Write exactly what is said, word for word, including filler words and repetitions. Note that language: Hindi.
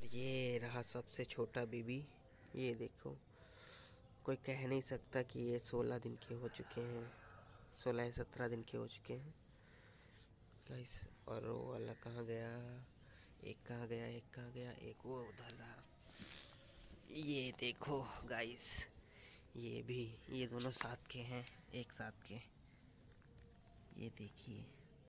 ये रहा सबसे छोटा बेबी। ये देखो, कोई कह नहीं सकता कि ये सोलह दिन के हो चुके हैं, सोलह या सत्रह दिन के हो चुके हैं गाइस। और वो वाला कहाँ गया, एक कहाँ गया, एक कहाँ गया, एक वो उधर रहा। ये देखो गाइस, ये भी, ये दोनों साथ के हैं, एक साथ के। ये देखिए।